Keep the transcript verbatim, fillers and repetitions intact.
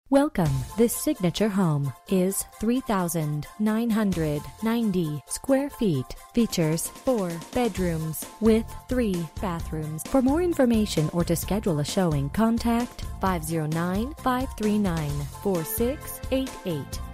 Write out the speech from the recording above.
Welcome. This signature home is three thousand nine hundred ninety square feet. Features four bedrooms with three bathrooms. For more information or to schedule a showing, contact five zero nine, five three nine, four six eight eight.